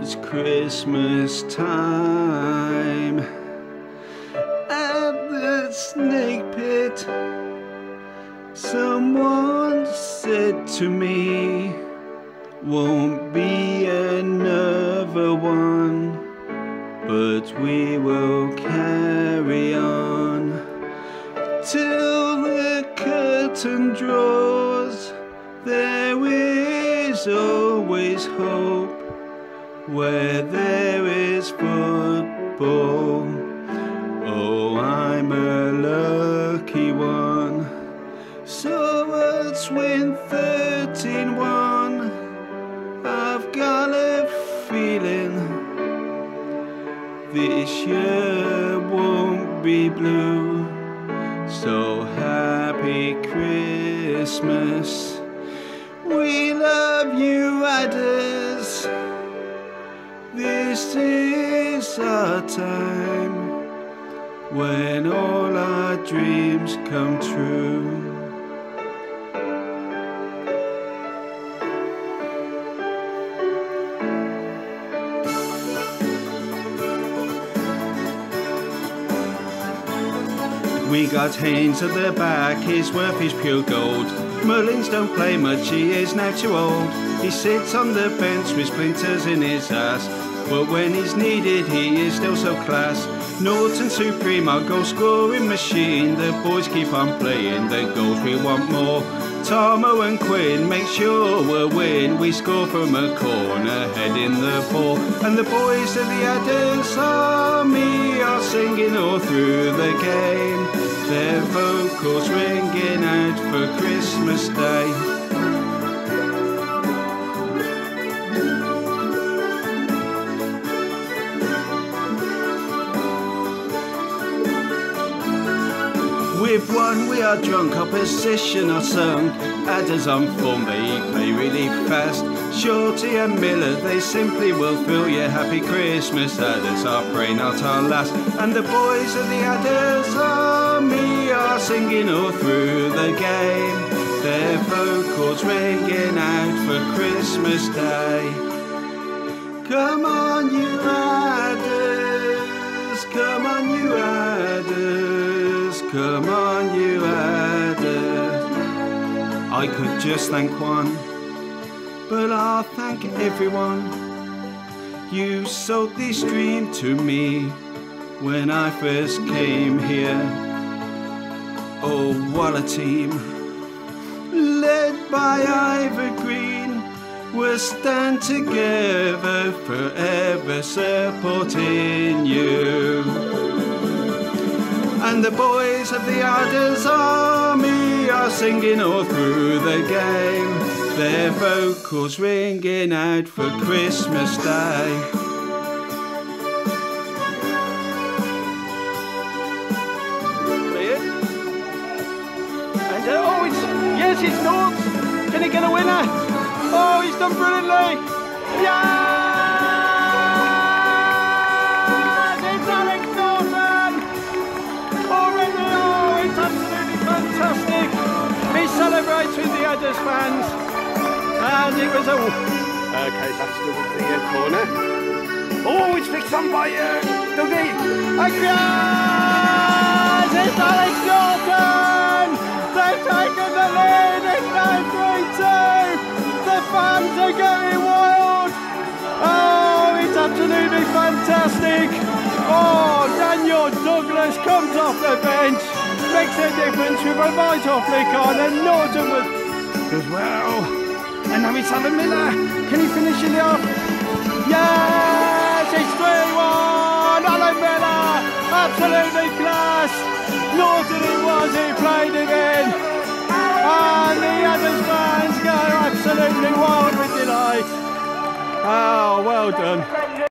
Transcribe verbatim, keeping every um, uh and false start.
It's Christmas time at the snake pit. Someone said to me, won't be another one, but we will carry on till the curtain draws. There is always hope where there is football. Oh, I'm a lucky one. So let's win thirteen one. I've got a feeling this year won't be blue. So happy Christmas. We love you, Adders. This is our time when all our dreams come true. We got Haynes at the back, his worth is pure gold. Mullins don't play much, he is now too old. He sits on the bench with splinters in his ass, but when he's needed he is still so class. Norton supreme, our goal scoring machine. The boys keep on playing, the goals we want more. Tomo and Quinn make sure we'll win. We score from a corner, head in the ball. And the boys of the Adders Army are singing all through the game, their vocals ringing out for Christmas Day. With one we are drunk, opposition are sunk. Adders on form, they play really fast. Shorty and Miller, they simply will fill your happy Christmas. Adders are prey, not our last. And the boys of the Adders Army are singing all through the game, their vocals ringing out for Christmas Day. Come on you Adders, come on you Adders, come on you Adders. I could just thank one, but I'll thank everyone. You sold this dream to me when I first came here. Oh, what a team, led by Ivor Green. We'll stand together forever, supporting you. And the boys of the Adders Army are singing all through the game, their vocals ringing out for Christmas Day. And uh, oh, it's, yes, it's North. Can he get a winner? Oh, he's done brilliantly. Yeah! Fantastic! He celebrates with the Adders fans, and it was a... Okay, that's the, the uh, corner. Oh, it's fixed on by uh, Dougie. Yes! It's Alex Norton! They've taken the lead, it's now three two! The fans are going wild! Oh, it's absolutely fantastic! Oh, Daniel Douglas comes off the bench, makes a difference with a vital flick on, and Norton was as well. And now it's Alan Miller. Can he finish it off? Yes, it's three one. Alan Miller, absolutely class. Norton it was, he played it in. And the Adders fans go absolutely wild with delight. Oh, well done.